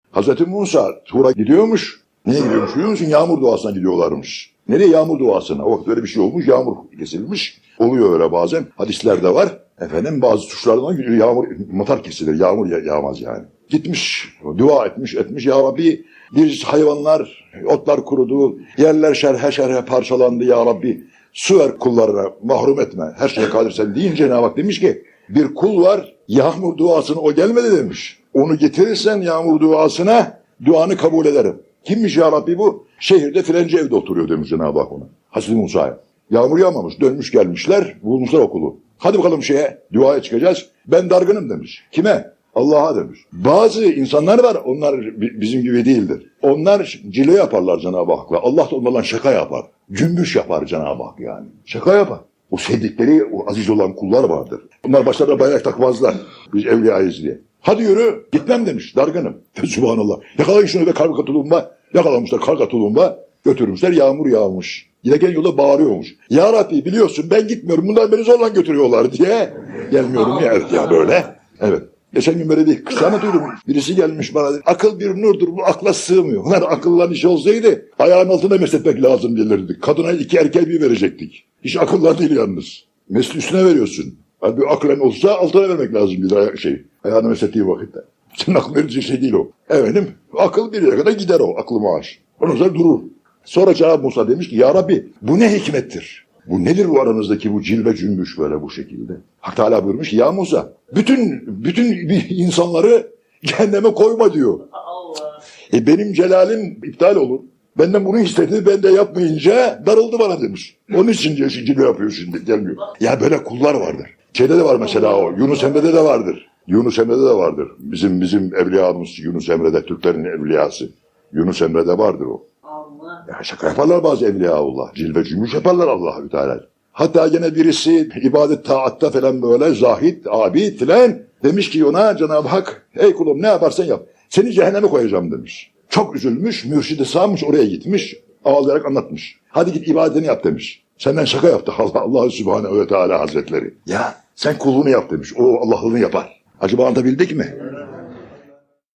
Hazreti Musa Tur'a gidiyormuş. Niye gidiyormuş biliyor musun? Yağmur duasına gidiyorlarmış. Nereye? Yağmur duasına. O vakit öyle bir şey olmuş. Yağmur kesilmiş. Oluyor öyle bazen. Hadislerde var. Efendim bazı tuşlardan yağmur, matar kesilir. Yağmur yağmaz yani. Gitmiş. Dua etmiş. Ya Rabbi bir hayvanlar, otlar kurudu. Yerler şerhe parçalandı ya Rabbi. Su ver kullarına, mahrum etme. Her şeye kadirsen deyince Cenab-ı Hak demiş ki bir kul var, yağmur duasına o gelmedi demiş. Onu getirirsen yağmur duasına, duanı kabul ederim. Kimmiş ya Rabbi bu? Şehirde filanca evde oturuyor demiş Cenab-ı Hak ona. Hazreti Musa'ya. Yağmur yağmamış, dönmüş gelmişler, bulmuşlar okulu. Hadi bakalım duaya çıkacağız. Ben dargınım demiş. Kime? Allah'a demiş. Bazı insanlar var, onlar bizim gibi değildir. Onlar cile yaparlar Cenab-ı Hak'la. Allah da onlarla şaka yapar. Cümbüş yapar Cenab-ı Hak yani. Şaka yapar. O sevdikleri, o aziz olan kullar vardır. Bunlar başlarına bayrak takmazlar. Biz evliyayız diye. Hadi yürü, gitmem demiş, dargınım. Subhanallah. Yakalayın şunu ve karga tulumba. Yakalamışlar karga tulumba. Götürmüşler, yağmur yağmış. Giderken yolda bağırıyormuş. Ya Rabbi biliyorsun ben gitmiyorum, bunlar beni zorla götürüyorlar diye. Gelmiyorum ya, evet ya böyle. Evet. Geçen gün böyle bir kısa anlatıyorum. Birisi gelmiş bana dedi, akıl bir nurdur, bu akla sığmıyor. Bunlar akıllan iş olsaydı ayağın altına mesletmek lazım gelirdi. Kadına 2 erkeği bir verecektik. Hiç akıllan değil yalnız. Mesle üstüne veriyorsun. Yani bir aklen olsa altına vermek lazım bir ayağını meslettiği vakitte. Senin akıl verici şey değil o. Efendim akıl bir yere kadar gider o aklı maaş. Ondan sonra durur. Sonra Cenab-ı Musa demiş ki ya Rabbi bu ne hikmettir? Bu nedir bu aranızdaki bu cilve cümbüş böyle bu şekilde? Hak Teala buyurmuş ki ya Musa bütün insanları cehenneme koyma diyor. Allah. Benim celalim iptal olur. Benden bunu istedi, ben de yapmayınca darıldı bana demiş. Onun için diyor cilve yapıyor şimdi gelmiyor. Ya böyle kullar vardır. Şeyde de var mesela o Yunus Emre'de de vardır. Yunus Emre'de de vardır. Bizim evliyamız Yunus Emre'de, Türklerin evliyası. Yunus Emre'de vardır o. Allah. Ya şaka yaparlar bazı evliyaullah. Cilve cümbüş yaparlar Allahü Teala. Hatta gene birisi ibadet taatta falan böyle zahid, abid filan demiş ki ona Cenab-ı Hak ey kulum ne yaparsan yap. Seni cehenneme koyacağım demiş. Çok üzülmüş, mürşidi sağmış oraya gitmiş. Ağlayarak anlatmış. Hadi git ibadetini yap demiş. Senden şaka yaptı Allah Sübhanehu ve Teala Hazretleri. Ya sen kulluğunu yap demiş. O Allah'ını yapar. Acaba anlatabildik mi?